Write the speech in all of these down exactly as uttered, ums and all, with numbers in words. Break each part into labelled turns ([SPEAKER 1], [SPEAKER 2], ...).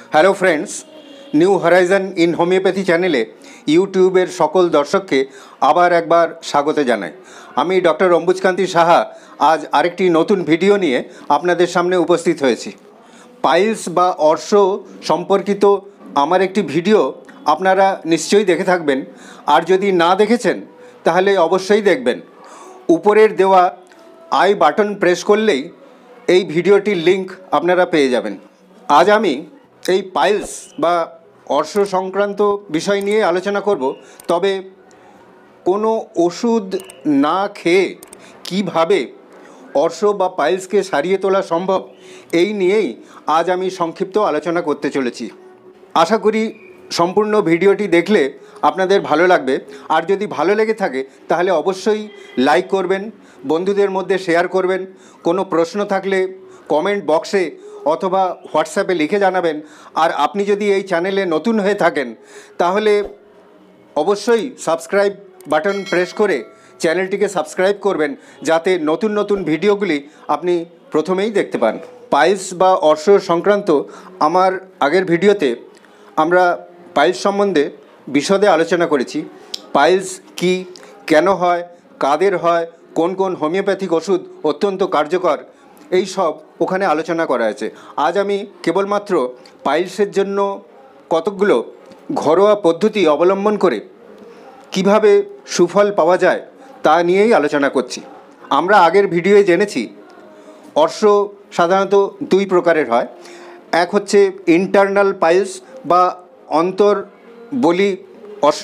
[SPEAKER 1] Hello friends, new horizon in homoeopathy চ্যানেলে ইউটিউবের সকল দর্শককে আবার একবার স্বাগত জানাই। আমি ডক্টর অম্বুজকান্তি সাহা আজ আরেকটি নতুন ভিডিও নিয়ে আপনাদের সামনে উপস্থিত হয়েছি। পাইলস বা অর্শ সম্পর্কিত আমার একটি ভিডিও আপনারা নিশ্চয়ই দেখে থাকবেন, আর যদি না দেখেছেন তাহলে অবশ্যই দেখবেন। উপরের দেওয়া আই বাটন প্রেস করলেই এই ভিডিওটির লিঙ্ক আপনারা পেয়ে যাবেন। আজ আমি এই পাইলস বা অর্শ সংক্রান্ত বিষয় নিয়ে আলোচনা করব, তবে কোনো ওষুধ না খেয়ে কিভাবে অর্শ বা পাইলসকে সারিয়ে তোলা সম্ভব, এই নিয়েই আজ আমি সংক্ষিপ্ত আলোচনা করতে চলেছি। আশা করি সম্পূর্ণ ভিডিওটি দেখলে আপনাদের ভালো লাগবে, আর যদি ভালো লেগে থাকে তাহলে অবশ্যই লাইক করবেন, বন্ধুদের মধ্যে শেয়ার করবেন। কোনো প্রশ্ন থাকলে কমেন্ট বক্সে অথবা হোয়াটসঅ্যাপে লিখে জানাবেন। আর আপনি যদি এই চ্যানেলে নতুন হয়ে থাকেন তাহলে অবশ্যই সাবস্ক্রাইব বাটন প্রেস করে চ্যানেলটিকে সাবস্ক্রাইব করবেন, যাতে নতুন নতুন ভিডিওগুলি আপনি প্রথমেই দেখতে পান। পাইলস বা অর্শ সংক্রান্ত আমার আগের ভিডিওতে আমরা পাইলস সম্বন্ধে বিশদে আলোচনা করেছি। পাইলস কি, কেন হয়, কাদের হয়, কোন কোন হোমিওপ্যাথিক ওষুধ অত্যন্ত কার্যকর, এই সব ওখানে আলোচনা করা আছে। আজ আমি কেবলমাত্র পাইলসের জন্য কতকগুলো ঘরোয়া পদ্ধতি অবলম্বন করে কিভাবে সুফল পাওয়া যায় তা নিয়েই আলোচনা করছি। আমরা আগের ভিডিওয়ে জেনেছি অর্শ সাধারণত দুই প্রকারের হয়। এক হচ্ছে ইন্টারনাল পাইলস বা অন্তর্বলী অর্শ,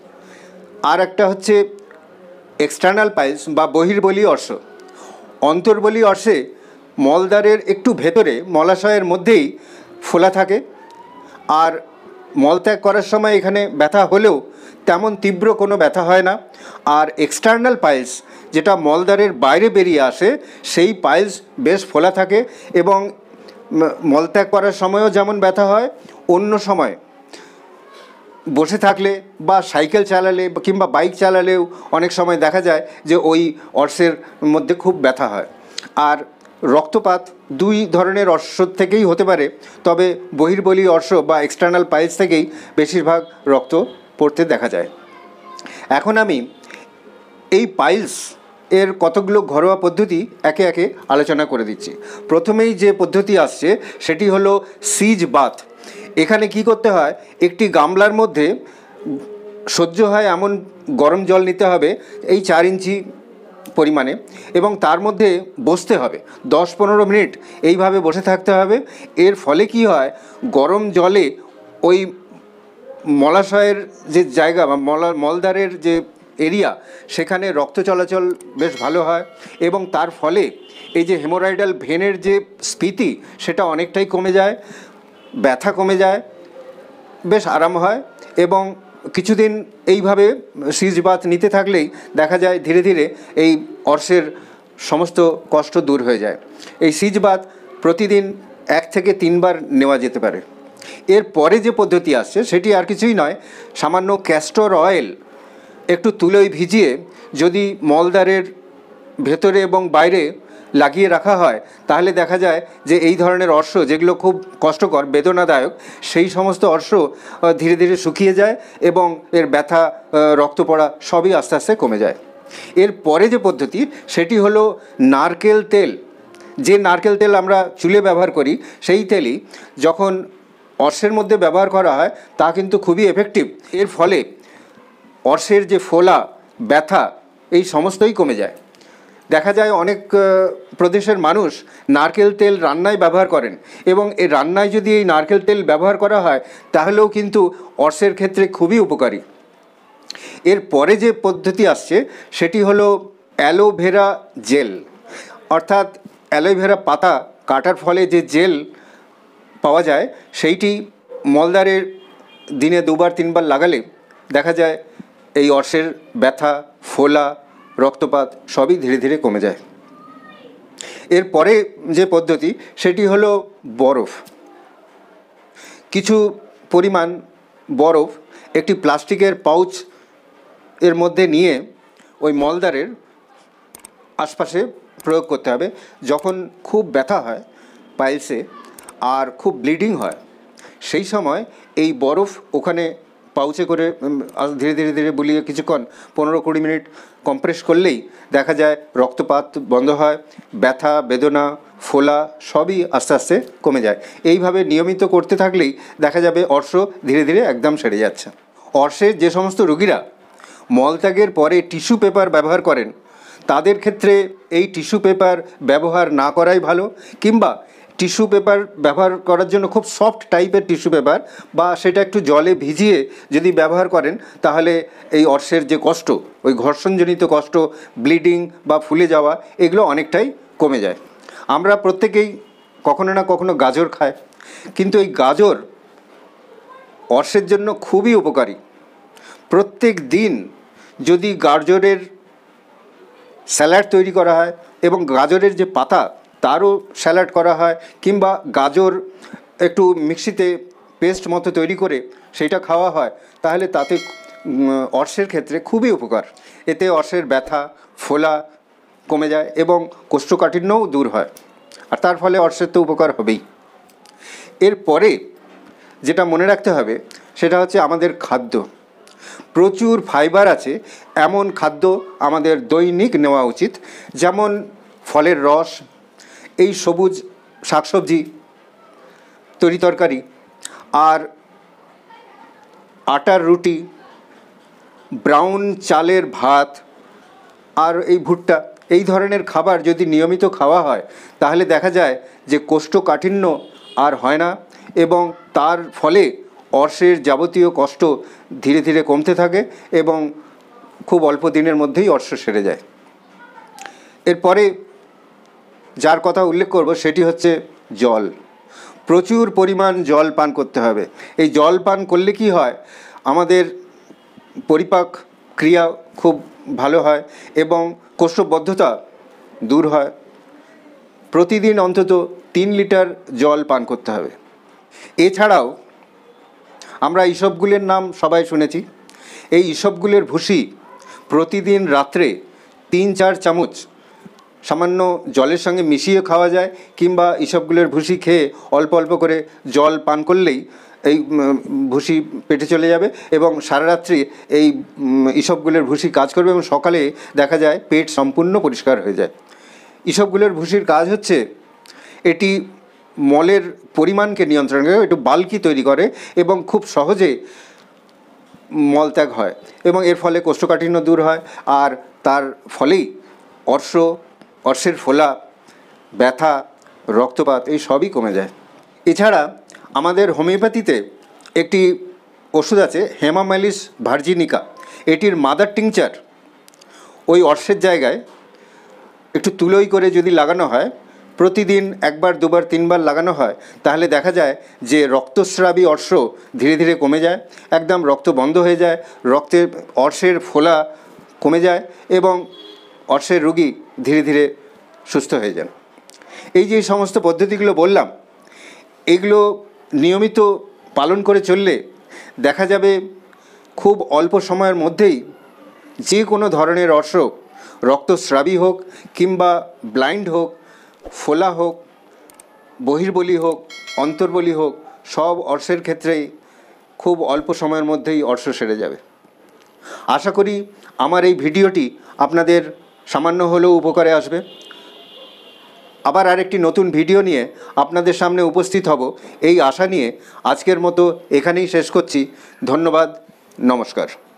[SPEAKER 1] আর একটা হচ্ছে এক্সটার্নাল পাইলস বা বহির্বলী অর্শ। অন্তর্বলী অর্শে মলদ্বারের একটু ভেতরে মলাশয়ের মধ্যেই ফোলা থাকে, আর মলত্যাগ করার সময় এখানে ব্যথা হলেও তেমন তীব্র কোনো ব্যথা হয় না। আর এক্সটার্নাল পাইলস, যেটা মলদ্বারের বাইরে বেরিয়ে আসে, সেই পাইলস বেশ ফোলা থাকে এবং মলত্যাগ করার সময়ও যেমন ব্যথা হয়, অন্য সময় বসে থাকলে বা সাইকেল চালালে কিংবা বাইক চালালেও অনেক সময় দেখা যায় যে ওই অর্শের মধ্যে খুব ব্যথা হয়। আর রক্তপাত দুই ধরনের অর্শ থেকেই হতে পারে, তবে বহির্বলী অর্শ বা এক্সটার্নাল পাইলস থেকেই বেশিরভাগ রক্ত পড়তে দেখা যায়। এখন আমি এই পাইলস এর কতগুলো ঘরোয়া পদ্ধতি একে একে আলোচনা করে দিচ্ছি। প্রথমেই যে পদ্ধতি আসছে সেটি হলো সিজ বাথ। এখানে কি করতে হয়, একটি গামলার মধ্যে সহ্য হয় এমন গরম জল নিতে হবে, এই চার ইঞ্চি পরিমাণে, এবং তার মধ্যে বসতে হবে দশ পনেরো মিনিট এইভাবে বসে থাকতে হবে। এর ফলে কি হয়, গরম জলে ওই মলাশয়ের যে জায়গা বা মলা মলদ্বারের যে এরিয়া, সেখানে রক্ত চলাচল বেশ ভালো হয়, এবং তার ফলে এই যে হেমোরয়েডাল ভেনের যে স্ফীতি সেটা অনেকটাই কমে যায়, ব্যথা কমে যায়, বেশ আরাম হয়। এবং কিছুদিন এইভাবে সিজ বাথ নিতে থাকলেই দেখা যায় ধীরে ধীরে এই অর্শের সমস্ত কষ্ট দূর হয়ে যায়। এই সিজ বাথ প্রতিদিন এক থেকে তিনবার নেওয়া যেতে পারে। এর পরে যে পদ্ধতি আসছে সেটি আর কিছুই নয়, সামান্য ক্যাস্টর অয়েল একটু তুলোয় ভিজিয়ে যদি মলদ্বারের ভেতরে এবং বাইরে লাগিয়ে রাখা হয়, তাহলে দেখা যায় যে এই ধরনের অর্শ যেগুলো খুব কষ্টকর, বেদনাদায়ক, সেই সমস্ত অর্শ ধীরে ধীরে শুকিয়ে যায় এবং এর ব্যথা, রক্ত পড়া সবই আস্তে আস্তে কমে যায়। এর পরে যে পদ্ধতি সেটি হলো নারকেল তেল। যে নারকেল তেল আমরা চুলে ব্যবহার করি, সেই তেলই যখন অর্শের মধ্যে ব্যবহার করা হয় তা কিন্তু খুবই এফেক্টিভ। এর ফলে অর্শের যে ফোলা, ব্যথা, এই সমস্তই কমে যায়। দেখা যায় অনেক প্রদেশের মানুষ নারকেল তেল রান্নায় ব্যবহার করেন, এবং এই রান্নায় যদি এই নারকেল তেল ব্যবহার করা হয় তাহলেও কিন্তু অর্শের ক্ষেত্রে খুবই উপকারী। এর পরে যে পদ্ধতি আসছে সেটি হলো অ্যালোভেরা জেল, অর্থাৎ অ্যালোভেরা পাতা কাটার ফলে যে জেল পাওয়া যায়, সেইটি মলদ্বারের দিনে দুবার তিনবার লাগালে দেখা যায় এই অর্শের ব্যথা, ফোলা, রক্তপাত সবই ধীরে ধীরে কমে যায়। এর পরে যে পদ্ধতি সেটি হলো বরফ। কিছু পরিমাণ বরফ একটি প্লাস্টিকের পাউচ এর মধ্যে নিয়ে ওই মলদ্বারের আশপাশে প্রয়োগ করতে হবে। যখন খুব ব্যথা হয় পাইলসে আর খুব ব্লিডিং হয়, সেই সময় এই বরফ ওখানে পাউচে করে ধীরে ধীরে ধীরে বুলিয়ে কিছুক্ষণ পনেরো কুড়ি মিনিট কম্প্রেস করলেই দেখা যায় রক্তপাত বন্ধ হয়, ব্যথা বেদনা ফোলা সবই আস্তে আস্তে কমে যায়। এইভাবে নিয়মিত করতে থাকলেই দেখা যাবে অর্শ ধীরে ধীরে একদম সেরে যাচ্ছে। অর্শের যে সমস্ত রোগীরা মলত্যাগের পরে টিস্যু পেপার ব্যবহার করেন তাদের ক্ষেত্রে এই টিস্যু পেপার ব্যবহার না করাই ভালো, কিংবা টিস্যু পেপার ব্যবহার করার জন্য খুব সফট টাইপের টিস্যু পেপার বা সেটা একটু জলে ভিজিয়ে যদি ব্যবহার করেন তাহলে এই অর্শের যে কষ্ট, ওই ঘর্ষণজনিত কষ্ট, ব্লিডিং বা ফুলে যাওয়া, এগুলো অনেকটাই কমে যায়। আমরা প্রত্যেকেই কখনো না কখনো গাজর খাই, কিন্তু এই গাজর অর্শের জন্য খুবই উপকারী। প্রত্যেক দিন যদি গাজরের স্যালাড তৈরি করা হয় এবং গাজরের যে পাতা তারও স্যালাড করা হয়, কিংবা গাজর একটু মিক্সিতে পেস্ট মতো তৈরি করে সেইটা খাওয়া হয়, তাহলে তাতে অর্শের ক্ষেত্রে খুবই উপকার। এতে অর্শের ব্যথা ফোলা কমে যায় এবং কোষ্ঠকাঠিন্যও দূর হয়, আর তার ফলে অর্শের তো উপকার হবেই। এরপরে যেটা মনে রাখতে হবে সেটা হচ্ছে আমাদের খাদ্য। প্রচুর ফাইবার আছে এমন খাদ্য আমাদের দৈনিক নেওয়া উচিত, যেমন ফলের রস, এই সবুজ শাকসবজি, তরিতরকারি, আর আটার রুটি, ব্রাউন চালের ভাত, আর এই ভুট্টা, এই ধরনের খাবার যদি নিয়মিত খাওয়া হয় তাহলে দেখা যায় যে কোষ্ঠকাঠিন্য আর হয় না এবং তার ফলে অর্শের যাবতীয় কষ্ট ধীরে ধীরে কমতে থাকে এবং খুব অল্প দিনের মধ্যেই অর্শ সেরে যায়। এরপরে যার কথা উল্লেখ করব সেটি হচ্ছে জল। প্রচুর পরিমাণ জল পান করতে হবে। এই জল পান করলে কি হয়, আমাদের পরিপাক ক্রিয়া খুব ভালো হয় এবং কোষ্ঠবদ্ধতা দূর হয়। প্রতিদিন অন্তত তিন লিটার জল পান করতে হবে। এছাড়াও আমরা ইসবগুলের নাম সবাই শুনেছি। এই ইসবগুলের ভুসি প্রতিদিন রাত্রে তিন চার চামচ সামান্য জলের সঙ্গে মিশিয়ে খাওয়া যায়, কিংবা ইসবগুলের ভুসি খেয়ে অল্প অল্প করে জল পান করলেই এই ভুসি পেটে চলে যাবে এবং সারা রাত্রি এই ইসবগুলের ভুসি কাজ করবে এবং সকালে দেখা যায় পেট সম্পূর্ণ পরিষ্কার হয়ে যায়। ইসবগুলের ভুসির কাজ হচ্ছে এটি মলের পরিমাণকে নিয়ন্ত্রণ করে, একটু বাল্কি তৈরি করে এবং খুব সহজে মলত্যাগ হয় এবং এর ফলে কোষ্ঠকাঠিন্য দূর হয়, আর তার ফলেই অর্শ, অর্শের ফোলা, ব্যথা, রক্তপাত এই সবই কমে যায়। এছাড়া আমাদের হোমিওপ্যাথিতে একটি ওষুধ আছে হেমামাইলিস ভার্জিনিকা। এটির মাদার টিংচার ওই অর্শের জায়গায় একটু তুলোই করে যদি লাগানো হয়, প্রতিদিন একবার দুবার তিনবার লাগানো হয়, তাহলে দেখা যায় যে রক্তস্রাবী অর্শ ধীরে ধীরে কমে যায়, একদম রক্ত বন্ধ হয়ে যায়, রক্তের অর্শের ফোলা কমে যায় এবং অর্শের রোগী ধীরে ধীরে সুস্থ হয়ে যান। এই যে সমস্ত পদ্ধতিগুলো বললাম, এগুলো নিয়মিত পালন করে চললে দেখা যাবে খুব অল্প সময়ের মধ্যেই যে কোনো ধরনের অর্শ, রক্তস্রাবী হোক কিংবা ব্লাইন্ড হোক, ফোলা হোক, বহির্বলি হোক, অন্তর্বলি হোক, সব অর্শের ক্ষেত্রেই খুব অল্প সময়ের মধ্যেই অর্শ সেরে যাবে। আশা করি আমার এই ভিডিওটি আপনাদের সামান্য হলেও উপকারে আসবে। আবার আরেকটি নতুন ভিডিও নিয়ে আপনাদের সামনে উপস্থিত হব এই আশা নিয়ে আজকের মতো এখানেই শেষ করছি। ধন্যবাদ, নমস্কার।